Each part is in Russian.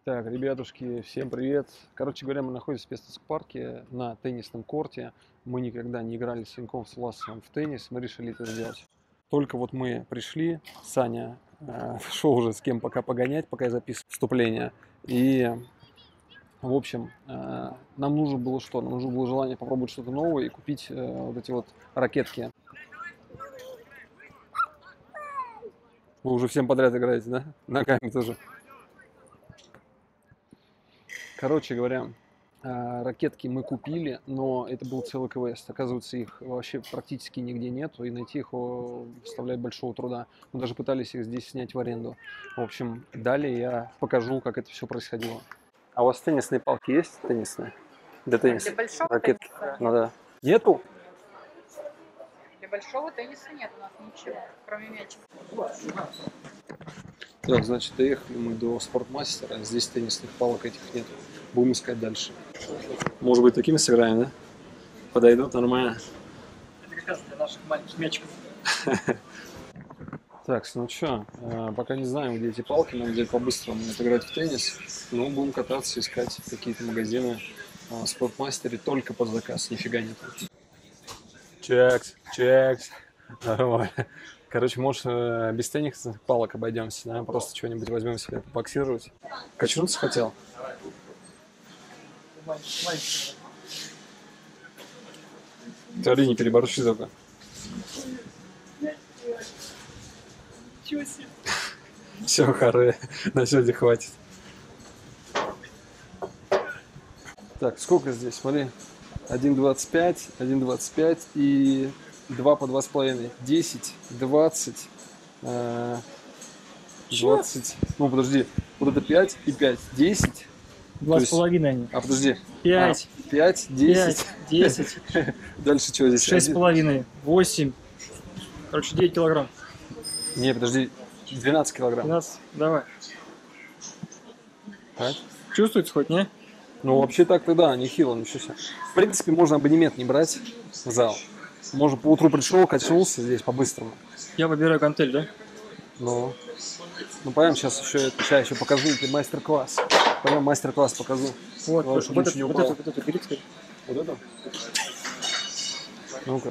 Так, ребятушки, всем привет. Короче говоря, мы находимся в Пестовск-парке на теннисном корте. Мы никогда не играли с Веньком, с Власовым в теннис, мы решили это сделать. Только вот мы пришли, Саня шел уже с кем пока погонять, пока я записываю вступление. И, в общем, нам нужно было что? Нам нужно было желание попробовать что-то новое и купить вот эти вот ракетки. Вы уже всем подряд играете, да? Ногами тоже. Короче говоря, ракетки мы купили, но это был целый квест. Оказывается, их вообще практически нигде нету, и найти их составляет большого труда. Мы даже пытались их здесь снять в аренду. В общем, далее я покажу, как это все происходило. А у вас теннисные палки есть? Теннисные? Для тенниса? Для большого Ракетки? тенниса? Ну да. Нету? Для большого тенниса нет у нас ничего, кроме мячика. Так, значит, доехали мы до спортмастера. Здесь теннисных палок этих нет. Будем искать дальше. Может быть, такими сыграем, да? Подойдут нормально. Это как раз для наших маленьких мячиков. Так, ну что, пока не знаем, где эти палки, нам где-то по-быстрому отыграть в теннис. Но будем кататься, искать какие-то магазины в спортмастере только под заказ, нифига нет. Чекс. Нормально. Короче, может, без теннисных палок обойдемся, да? Просто что-нибудь возьмем себе боксировать. Качнуться хотел? Смотри, не переборщи только. Ничего себе. Все, харе, на сегодня хватит. Так, сколько здесь? Смотри. 1,25, 1,25 и 2 по 2,5. 10, 20, 20. Ну, подожди. Вот это 5 и 5. 10. 2,5 они. А, подожди. 5. 5, 10. 10. Дальше что здесь? 6,5. 8. Короче, 9 килограмм. Не, подожди. 12 килограмм. 12. Давай. Так. Чувствуется хоть, не? Ну, вообще так-то да, нехило, ничего себе. В принципе, можно абонемент не брать в зал. Можно поутру пришел, качнулся здесь по-быстрому. Я выбираю гантель, да? Ну пойдем сейчас еще это, сейчас еще покажу тебе мастер-класс. Пойдем мастер-класс покажу. Вот, Главное, чтобы вот ничего не это, упало. вот это, бери, скорее. Вот это? Ну-ка.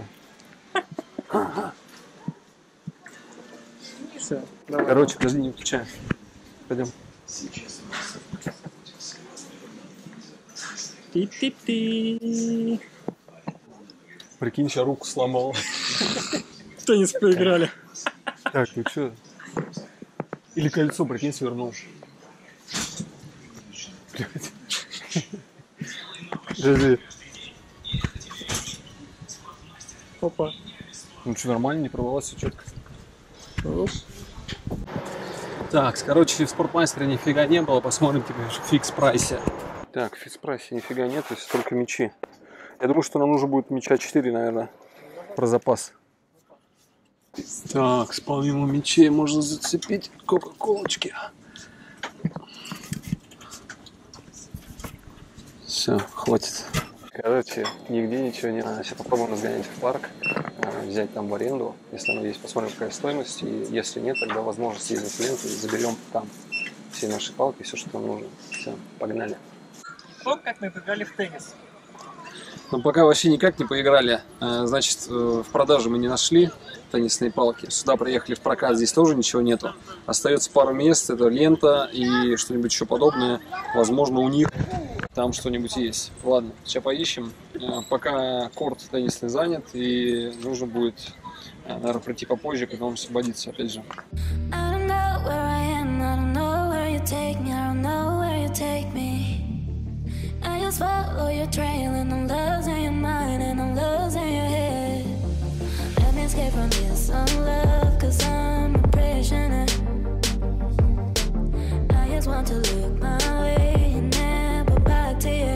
Все, давай. Короче, подожди, не выключай. Пойдем. Ти-ти-ти. Прикинь, сейчас руку сломал. В теннис поиграли. Так, ну что? Или кольцо, прикинь, свернул. Подожди. Опа. Ну что, нормально, не порвалось, все четко. Оп. Так, короче, в спортмастере нифига не было, посмотрим теперь в фикс-прайсе. Так, в фикс-прайсе нифига нет, то есть только мячи. Я думаю, что нам нужно будет мяча 4, наверное, про запас. Так, помимо мячей можно зацепить кока-колочки. Все, хватит. Короче, нигде ничего не надо. Сейчас попробуем сгонять в парк, взять там в аренду. Если оно есть, посмотрим, какая стоимость. И если нет, тогда возможно съездим в ленту и заберем там все наши палки, все, что нам нужно. Все, погнали. Вот как мы поиграли в теннис. Ну, пока вообще никак не поиграли. Значит, в продаже мы не нашли теннисные палки. Сюда приехали в прокат, здесь тоже ничего нету. Остается пару мест, это лента и что-нибудь еще подобное. Возможно, у них там что-нибудь есть. Ладно, сейчас поищем. Пока корт теннисный занят, и нужно будет, наверное, прийти попозже, когда он освободится, опять же. Follow your trail and I'm losing your mind and I'm losing your head. Let me escape from this love, cause I'm a prisoner. I just want to look my way and never back to you.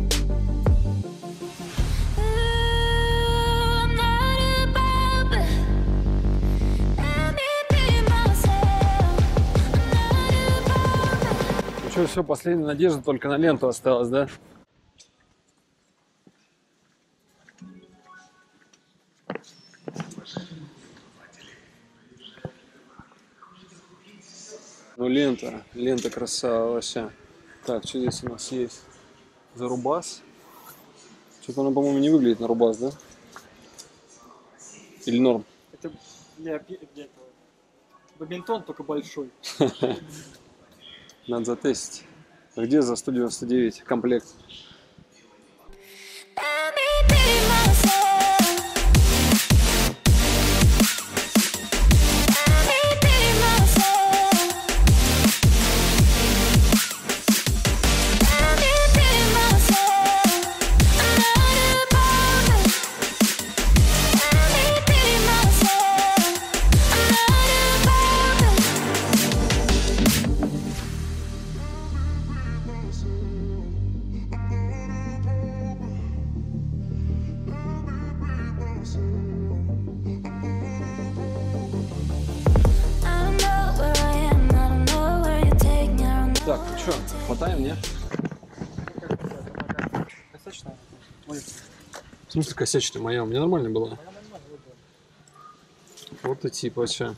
Ooh, I'm not above it. Let me be myself. I'm not above it. Ну что, все, последняя надежда только на ленту осталась, да? Ну, лента красава вообще. Так, что здесь у нас есть? Зарубас. Что-то оно, по-моему, не выглядит на рубас, да? Или норм? Это для этого. Бадминтон, только большой. Надо затестить. Где за 199 комплект? Let me be myself. Let me be myself. Let me be myself. I'm not above it. Let me be myself. I'm not above it. I don't know where I am. I don't know where you take me. I don't know. Так, ну что, хватаем, не? Достаточно? Ой, В смысле косячная моя? У меня нормально было. моя нормально выбрала. Вот и типа вообще.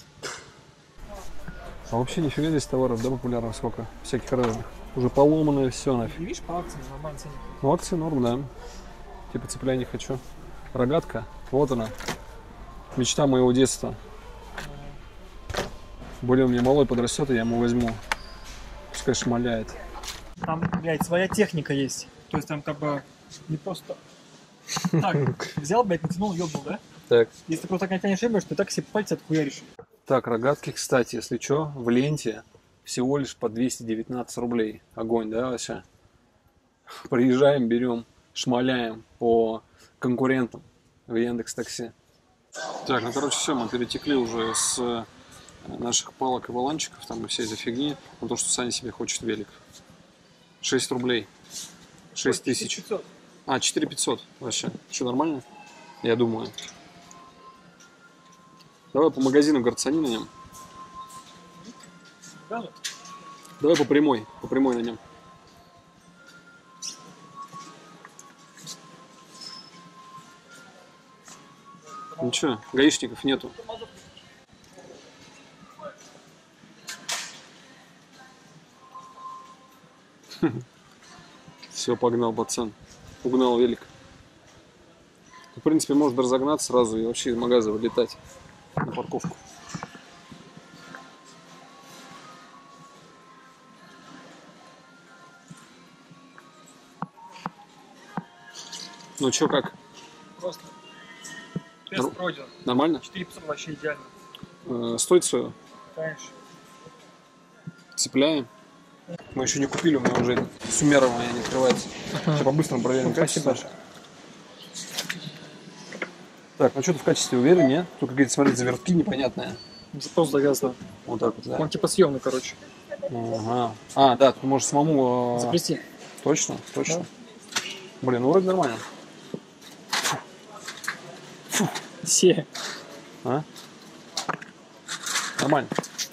А вообще нифига здесь товаров, да, популярных сколько? Всяких разных. Уже поломанное все нафиг. И видишь, по акции нормально ценник. Ну, акции норм, да. Типа цепляй не хочу. Рогатка, вот она. Мечта моего детства. Более у меня малой подрастет, и я ему возьму. Пускай шмаляет. Там, блядь, своя техника есть. То есть там как бы не просто так, взял, блядь, натянул, ёбнул, да? Так. Если ты просто так натянешь ремень, ты так себе пальцы отхуяришь. Так, рогатки, кстати, если что, в ленте всего лишь по 219 рублей. Огонь, да, вообще? Приезжаем, берем, шмаляем по конкурентам в Яндекс.Такси. Так, ну, короче, все, мы перетекли уже с наших палок и валанчиков, там, и всей этой фигни, на то, что Саня себе хочет велик. 6 рублей. 6 тысяч. 500. А, 4500 вообще. Что, нормально? Я думаю. Давай по магазину горцани на нем. Да? Давай по прямой на нем. Ну что, гаишников нету. Все, погнал, пацан. Угнал велик. В принципе, может разогнаться сразу и вообще из магаза вылетать на парковку. Ну чё, как? Просто. Тест Ну. пройден. Нормально? 4500 вообще идеально. Стоит свое? Конечно. Цепляем. Мы еще не купили, у меня уже суммирование не открывается. Сейчас по-быстрому проверим. Ну, спасибо. качество. Так, ну что ты в качестве уверен, нет? Тут какие-то, смотри, завертки непонятные. Запрос завязан. Вот так вот, да? Он типа съемный, короче. Ага. А, да, тут можешь самому... Заплести. Точно? Блин, ну вроде нормально. Все. А? Нормально.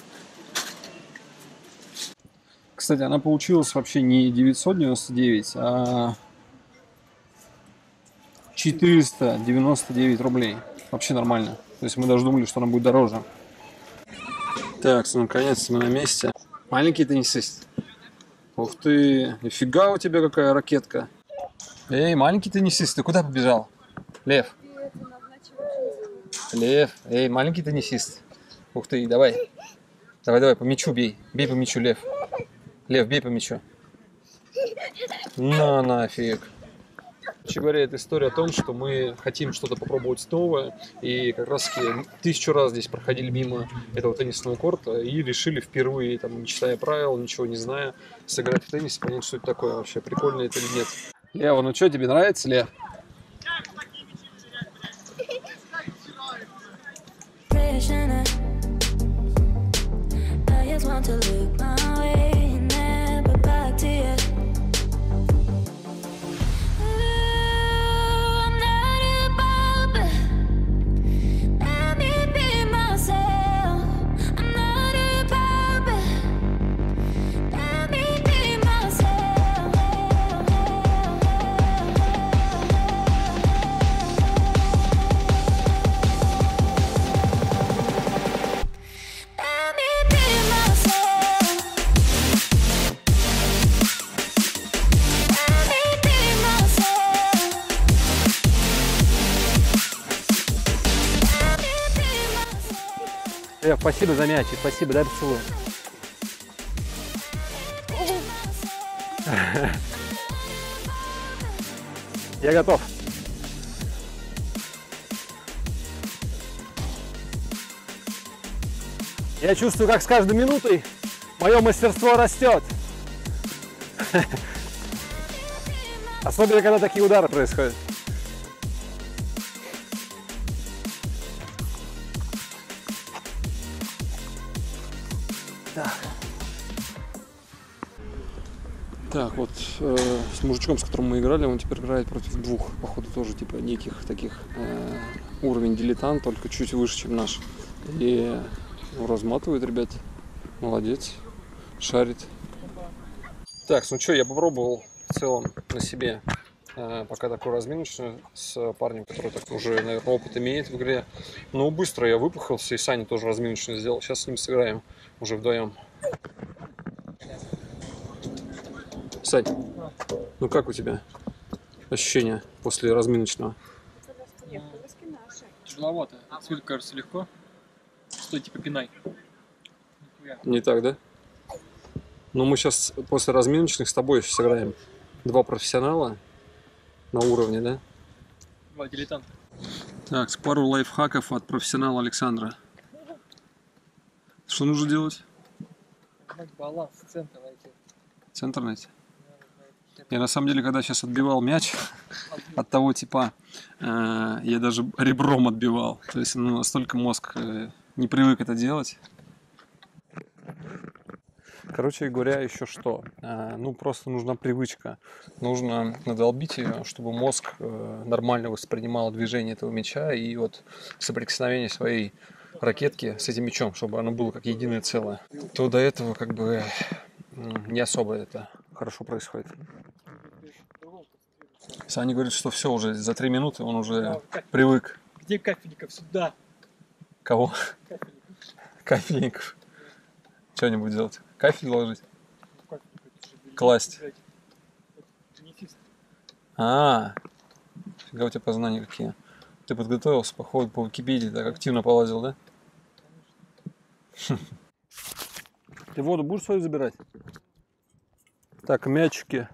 Кстати, она получилась вообще не 999, а 499 рублей. Вообще нормально. То есть мы даже думали, что она будет дороже. Так, наконец-то мы на месте. Маленький теннисист. Ух ты, нифига у тебя какая ракетка. Эй, маленький теннисист, ты куда побежал? Лев. Лев, эй, маленький теннисист. Ух ты, давай. Давай, по мячу бей. Бей по мячу, Лев. Лев, бей по мячу. На нафиг. Короче говоря, это история о том, что мы хотим что-то попробовать новое. И как раз таки 1000 раз здесь проходили мимо этого теннисного корта и решили впервые, там, не читая правил, ничего не зная, сыграть в теннис, понять, что это такое вообще, прикольно это или нет. Лева, ну что, тебе нравится, Лев? Prisoner. I just want to look my way and never back to you. Ooh, I'm not above it. Let me be myself. I'm not above it. Let me be myself. Let me be myself. Спасибо за мячик, спасибо, дай поцелуй. Я готов. Я чувствую, как с каждой минутой мое мастерство растет. Особенно, когда такие удары происходят. Так, вот с мужичком, с которым мы играли, он теперь играет против двух, походу, тоже типа неких таких уровень дилетант, только чуть выше, чем наш. И разматывает, ребят. Молодец. Шарит. Так, ну что, я попробовал в целом на себе пока такую разминочную с парнем, который так уже, наверное, опыт имеет в игре. Но быстро я выпахался, и Саня тоже разминочную сделал. Сейчас с ним сыграем уже вдвоем. Сань, ну как у тебя ощущения после разминочного? Тяжеловато. С виду кажется легко. Стой, типа пинай. Не так, да? Ну мы сейчас после разминочных с тобой сыграем. Два профессионала на уровне, да? Два дилетанта. Так, с пару лайфхаков от профессионала Александра. Что нужно делать? Баланс, центр найти. Центр найти. Я на самом деле, когда сейчас отбивал мяч от того типа, я даже ребром отбивал. То есть настолько мозг не привык это делать. Короче говоря, еще что? Ну, просто нужна привычка. Нужно надолбить ее, чтобы мозг нормально воспринимал движение этого мяча и вот соприкосновение своей ракетки с этим мячом, чтобы оно было как единое целое. То до этого как бы не особо это хорошо происходит. Саня говорит, что все, уже за 3 минуты он уже привык. Где капельников? Сюда. Кого? Капельников. Кафельников. Что-нибудь делать? Кафель ложить? Класть. Фига у тебя познания какие. Ты подготовился, походу, по Википедии, так активно полазил, да? Ты воду будешь свою забирать? Так, мячики.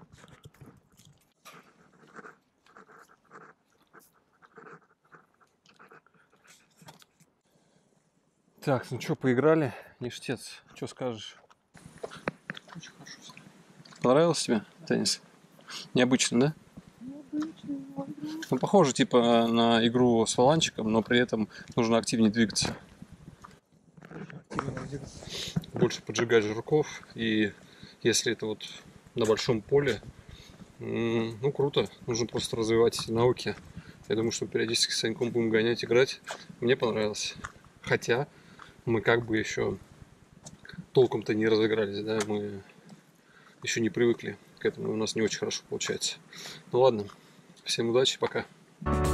Так, ну что, поиграли? Ништец. Что скажешь? Очень хорошо. Понравился тебе теннис? Необычно, да? Ну, похоже, типа, на игру с валанчиком, но при этом нужно активнее двигаться. Больше поджигать жирков, и если это вот на большом поле, ну, круто. Нужно просто развивать эти навыки. Я думаю, что периодически с Саньком будем гонять, играть. Мне понравилось. Хотя мы как бы еще толком-то не разыгрались, да, мы еще не привыкли к этому, у нас не очень хорошо получается. Ну ладно, всем удачи, пока.